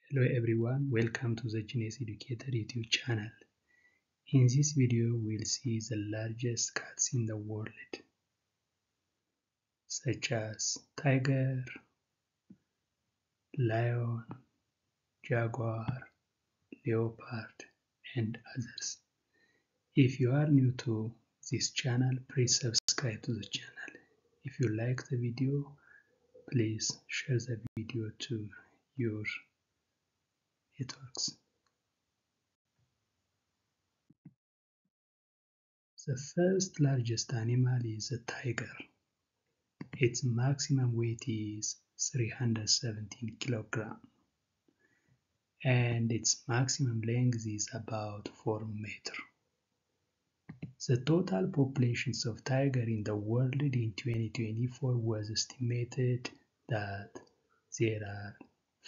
Hello everyone, welcome to the Genius Educator YouTube channel. In this video, we'll see the largest cats in the world, such as tiger, lion, jaguar, leopard, and others. If you are new to this channel, please subscribe to the channel. If you like the video, please share the video to your networks. The first largest animal is a tiger. Its maximum weight is 317 kg and its maximum length is about 4 meters. The total populations of tiger in the world in 2024 was estimated that there are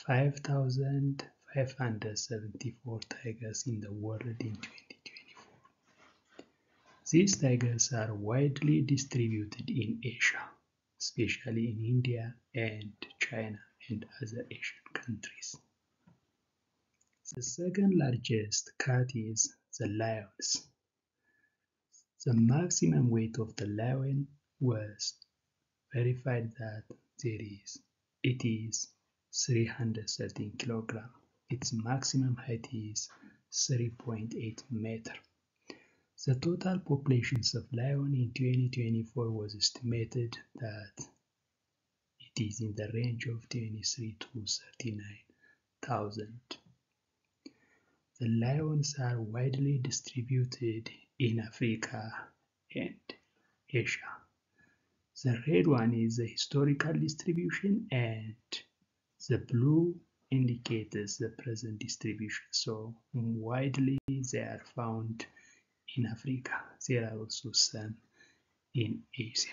5,574 tigers in the world in 2024. These tigers are widely distributed in Asia, especially in India and China and other Asian countries. The second largest cat is the lions. The maximum weight of the lion was verified that it is 313 kg. Its maximum height is 3.8 meters. The total populations of lion in 2024 was estimated that it is in the range of 23 to 39,000. The lions are widely distributed in Africa and Asia. The red one is the historical distribution and the blue indicates the present distribution. So widely they are found in Africa. There are also some in Asia.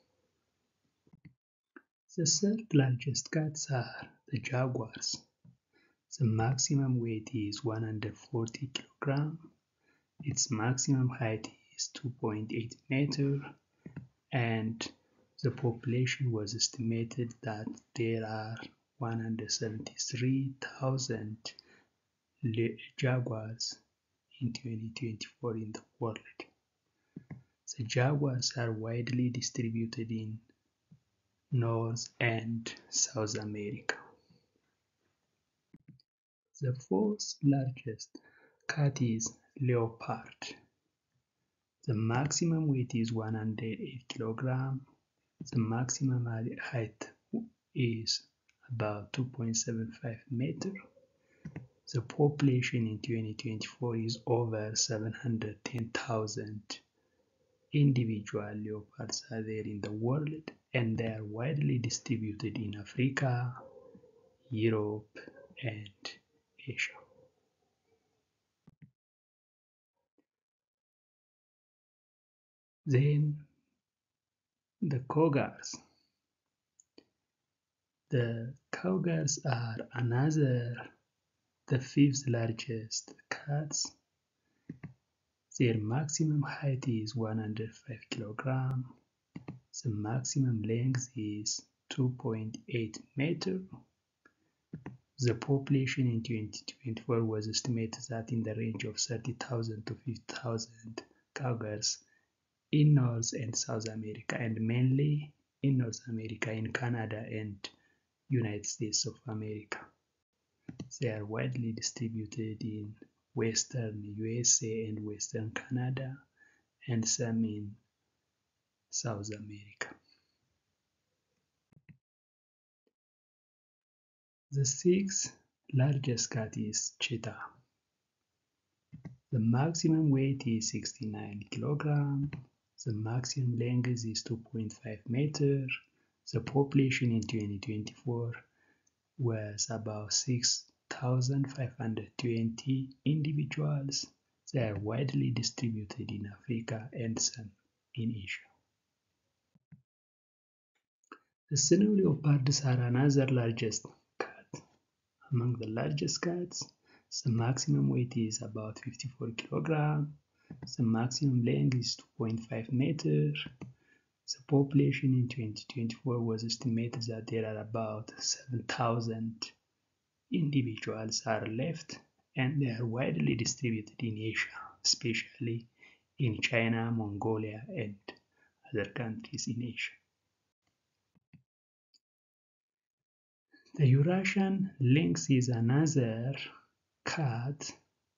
The third largest cats are the jaguars. The maximum weight is 140 kg. Its maximum height is 2.8 meters, and the population was estimated that there are 173,000 jaguars in 2024 in the world. The jaguars are widely distributed in North and South America. The fourth largest cat is leopard. The maximum weight is 108 kg. The maximum height is about 2.75 meters. The population in 2024 is over 710,000 individual leopards are there in the world, and they are widely distributed in Africa, Europe, and Asia. Then the cougars. The cougars are the fifth largest cats. Their maximum height is 105 kg. The maximum length is 2.8 meters. The population in 2024 was estimated that in the range of 30,000 to 50,000 cougars in North and South America, and mainly in North America, in Canada and United States of America. They are widely distributed in Western USA and Western Canada, and some in South America. The sixth largest cat is cheetah. The maximum weight is 69 kg. The maximum length is 2.5 meters. The population in 2024 was about 6,520 individuals. They are widely distributed in Africa and some in Asia. The snow leopards are another largest cat. Among the largest cats, the maximum weight is about 54 kg. The maximum length is 2.5 meters. The population in 2024 was estimated that there are about 7,000 individuals are left, and they are widely distributed in Asia, especially in China, Mongolia, and other countries in Asia. The Eurasian lynx is another cat.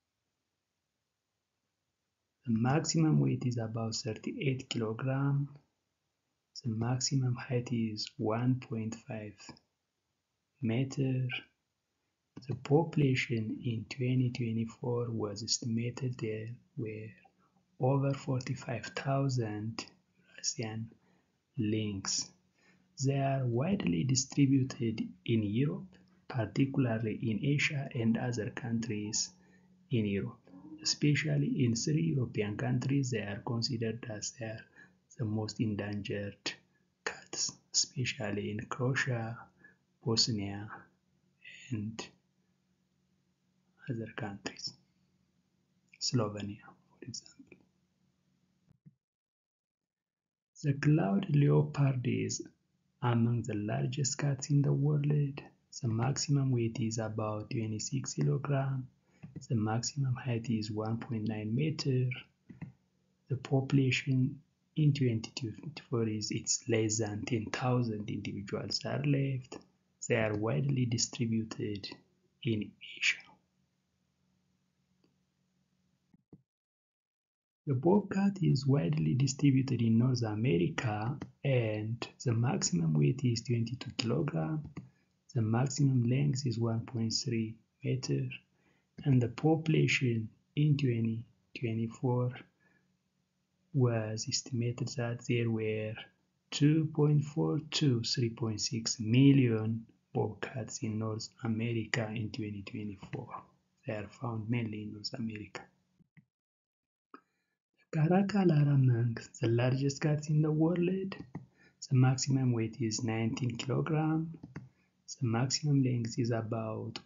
The maximum weight is about 38 kilograms. The maximum height is 1.5 meters. The population in 2024 was estimated there were over 45,000 Eurasian lynx. They are widely distributed in Europe, particularly in Asia and other countries in Europe. Especially in 3 European countries, they are considered as the most endangered cats, especially in Croatia, Bosnia, and other countries, Slovenia, for example. The cloud leopard is among the largest cats in the world. The maximum weight is about 26 kilograms. The maximum height is 1.9 meters. The population in 2024 is it's less than 10,000 individuals are left. They are widely distributed in Asia. The bobcat is widely distributed in North America, and the maximum weight is 22 kilograms. The maximum length is 1.3 meters, and the population in 2024 was estimated that there were 2.4 to 3.6 million bobcats in North America in 2024. They are found mainly in North America. The caracal are among the largest cats in the world. The maximum weight is 19 kilograms. The maximum length is about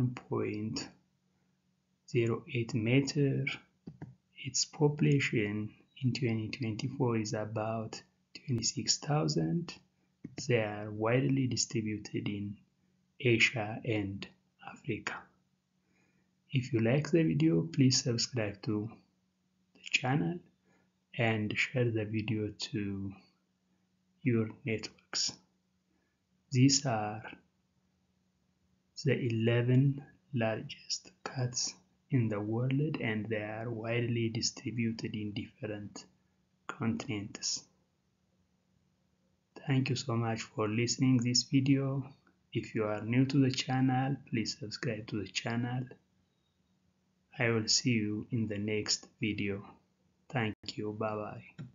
1.08 meters. Its population in 2024 is about 26,000. They are widely distributed in Asia and Africa. If you like the video, please subscribe to the channel and share the video to your networks. These are the 11 largest cats in the world, and they are widely distributed in different continents. Thank you so much for listening this video. If you are new to the channel, please subscribe to the channel. I will see you in the next video. Thank you. Bye bye.